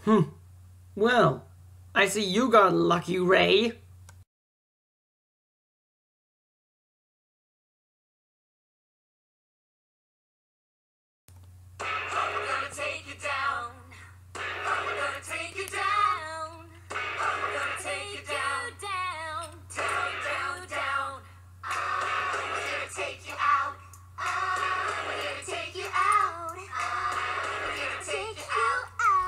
Well, I see you got lucky, Ray. We're gonna take you down. We're gonna take you down. We're gonna take you down, down, down, down, down. We're here to take you out. We're here to take you out. We're here to take you out.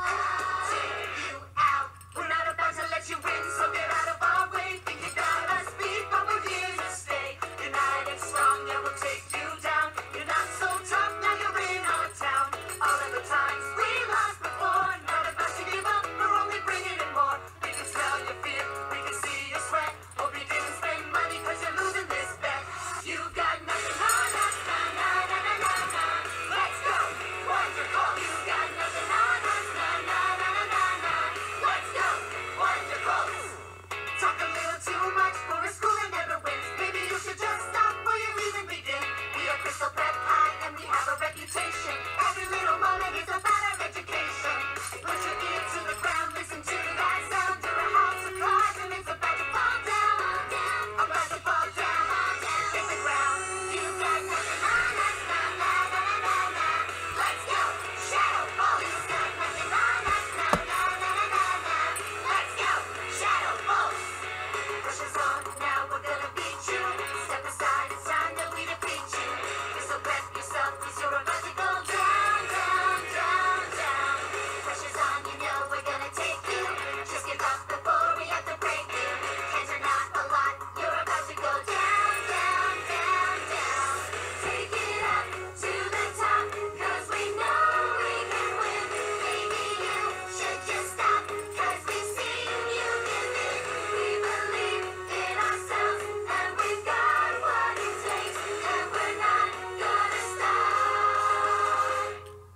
Take you out. We're not about to let you in, so get out of our way. Think you got us beat, but we're here to stay. United, strong, yeah, we'll take you down. You're not so tough, now you're in our town. All of the times we lost before, not about to give up, we're only bringing in more. We can smell your fear, we can see your sweat. Hope you didn't spend money cause you're losing this bet. You got nothing on us, na na na na na na. Let's go, wonderful. You got nothing on us, na na na na na na. Let's go, wonderful. Talk a little too much for a school that never wins. Maybe you should just stop before you even begin. We are Crystal Prep High and we have a reputation. Every little moment is about our education. Put your ear to the ground, listen to that sound. You're a house of cards and it's about to fall down. About to fall down. Hit the ground. You got nothing on us, na na na na na. Let's go, Shadow Ball. You got nothing on us, na na na na na na. Let's go, Shadow Ball. Pressure's on, now we're gonna beat you. Step aside, it's time that we defeat you. So prep yourself, cause you're about to go down, down, down, down. Pressure's on, you know we're gonna take you. Just give up before we have to break you. Hands are not a lot, you're about to go down, down, down, down. Take it up to the top, cause we know we can win. Maybe you should just stop, cause we've seen you give in. We believe in ourselves, and we've got what it takes, and we're not gonna stop.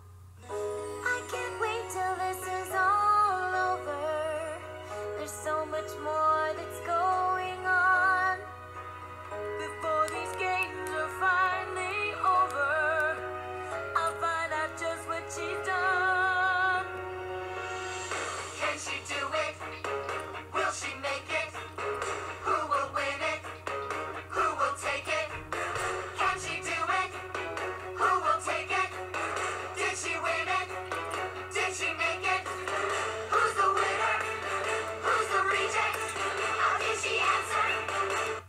I can't wait till this is all over. There's so much more that's going on. Before these games are finally over, I'll find out just what she's done. Can she do it? Will she make it? Who will win it? Who will take it? Can she do it? Who will take it? Did she win it? Did she make it? Who's the winner? Who's the reject? How did she answer?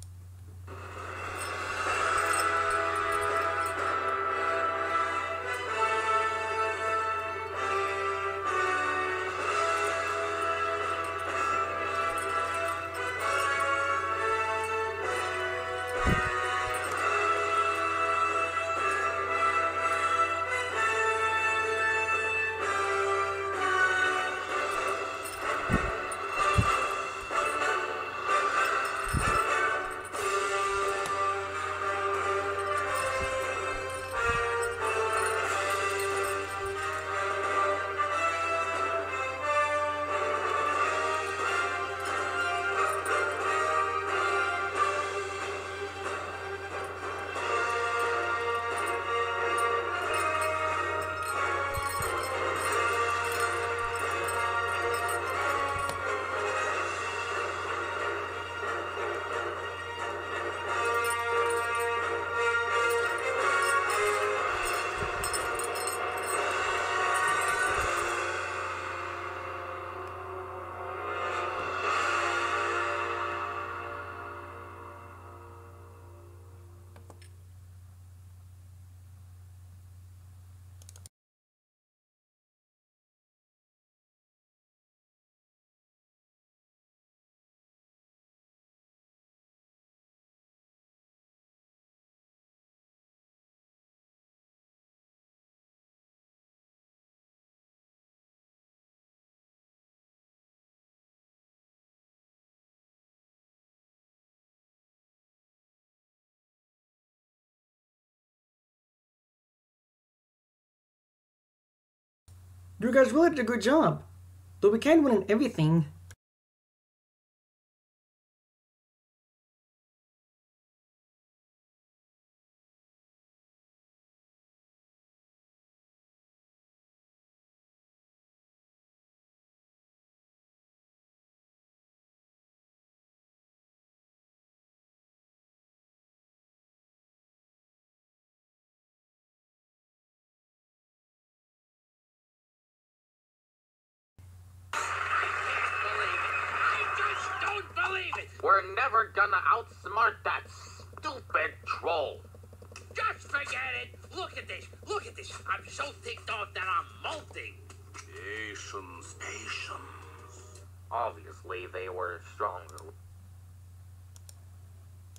You guys really did a good job. Though we can't win in everything. We're never gonna outsmart that stupid troll. Just forget it. Look at this. Look at this. I'm so ticked off that I'm molting. Patience, patience. Obviously, they were stronger.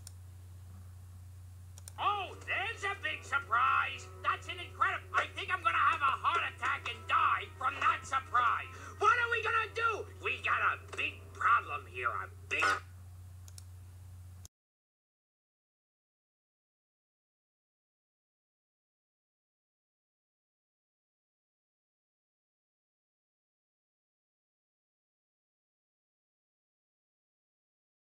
Oh, there's a big surprise. That's an incredible. I think I'm going